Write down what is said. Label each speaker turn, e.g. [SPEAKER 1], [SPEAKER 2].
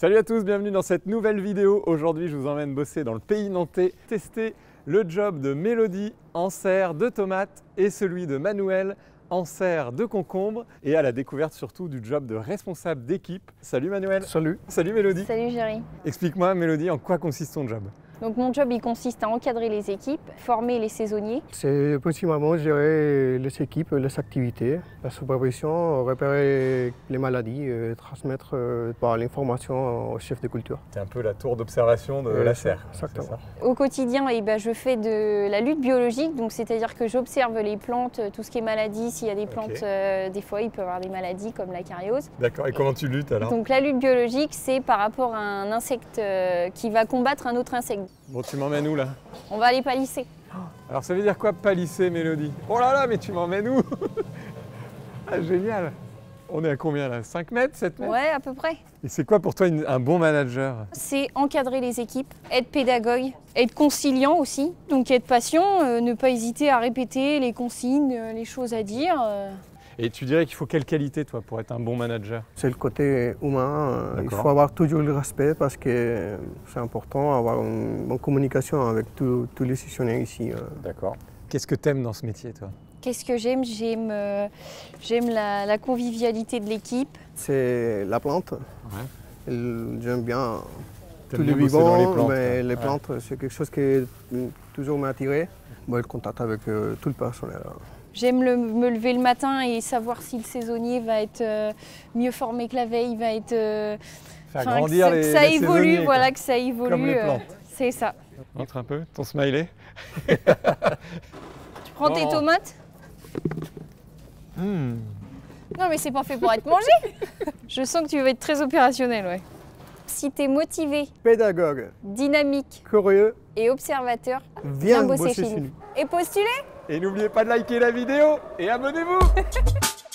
[SPEAKER 1] Salut à tous, bienvenue dans cette nouvelle vidéo. Aujourd'hui, je vous emmène bosser dans le pays nantais, tester le job de Mélodie en serre de tomates et celui de Manuel en serre de concombre et à la découverte surtout du job de responsable d'équipe. Salut Manuel.
[SPEAKER 2] Salut.
[SPEAKER 1] Salut Mélodie.
[SPEAKER 3] Salut Géry.
[SPEAKER 1] Explique-moi Mélodie, en quoi consiste ton job?
[SPEAKER 3] Donc mon job il consiste à encadrer les équipes, former les saisonniers.
[SPEAKER 2] C'est principalement gérer les équipes, les activités, la supervision, repérer les maladies, transmettre l'information au chef de culture.
[SPEAKER 1] C'est un peu la tour d'observation de la serre.
[SPEAKER 2] Exactement.
[SPEAKER 3] Au quotidien, je fais de la lutte biologique, donc c'est-à-dire que j'observe les plantes, tout ce qui est maladie. S'il y a des plantes, des fois il peut y avoir des maladies comme la cariose.
[SPEAKER 1] D'accord, et comment tu luttes alors?
[SPEAKER 3] Donc la lutte biologique, c'est par rapport à un insecte qui va combattre un autre insecte.
[SPEAKER 1] Bon, tu m'emmènes où là?
[SPEAKER 3] On va aller palisser.
[SPEAKER 1] Alors ça veut dire quoi palisser, Mélodie? Oh là là, mais tu m'emmènes où? Ah, génial! On est à combien là? 5 mètres, 7 mètres?
[SPEAKER 3] Ouais, à peu près.
[SPEAKER 1] Et c'est quoi pour toi un bon manager?
[SPEAKER 3] C'est encadrer les équipes, être pédagogue, être conciliant aussi, donc être patient, ne pas hésiter à répéter les consignes, les choses à dire.
[SPEAKER 1] Et tu dirais qu'il faut quelle qualité toi pour être un bon manager?
[SPEAKER 2] C'est le côté humain. Il faut avoir toujours le respect parce que c'est important d'avoir une bonne communication avec tous les décisionnaires ici.
[SPEAKER 1] D'accord. Qu'est-ce que tu aimes dans ce métier toi?
[SPEAKER 3] Qu'est-ce que j'aime? J'aime la convivialité de l'équipe.
[SPEAKER 2] C'est la plante.
[SPEAKER 1] Ouais.
[SPEAKER 2] J'aime bien
[SPEAKER 1] T'aimes
[SPEAKER 2] tous les
[SPEAKER 1] bien bosser dans
[SPEAKER 2] vivants,
[SPEAKER 1] les plantes,
[SPEAKER 2] mais les
[SPEAKER 1] ouais.
[SPEAKER 2] plantes, c'est quelque chose qui toujours m'a attiré. Le contact avec tout le personnel.
[SPEAKER 3] J'aime me lever le matin et savoir si le saisonnier va être mieux formé que la veille, va être...
[SPEAKER 1] Faire grandir
[SPEAKER 3] que ça
[SPEAKER 1] les
[SPEAKER 3] évolue,
[SPEAKER 1] saisonniers,
[SPEAKER 3] voilà,
[SPEAKER 1] quoi.
[SPEAKER 3] que ça évolue.
[SPEAKER 1] Comme les plantes.
[SPEAKER 3] C'est ça.
[SPEAKER 1] Montre un peu ton smiley.
[SPEAKER 3] Tu prends tes tomates? Non mais c'est pas fait pour être mangé. Je sens que tu vas être très opérationnel, ouais. Si tu es motivé,
[SPEAKER 2] Pédagogue,
[SPEAKER 3] dynamique
[SPEAKER 2] curieux,
[SPEAKER 3] et observateur,
[SPEAKER 2] viens
[SPEAKER 3] bosser
[SPEAKER 2] bosser
[SPEAKER 3] chez
[SPEAKER 2] chez
[SPEAKER 3] nous.
[SPEAKER 2] nous.
[SPEAKER 3] Et postuler.
[SPEAKER 1] Et n'oubliez pas de liker la vidéo et abonnez-vous.